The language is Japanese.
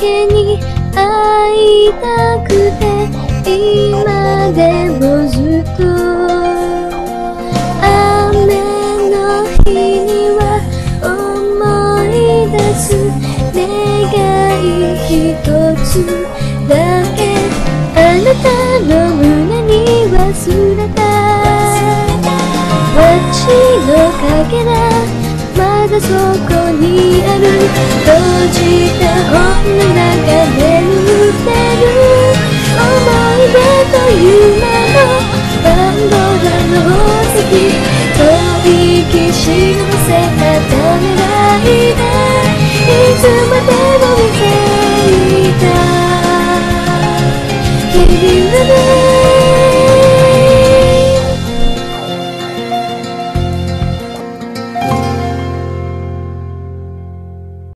けに会いたくて今でもずっと雨の日には思い出す願い一つだけあなたの胸に忘れた街のかけらまだそこにある閉じた本の中で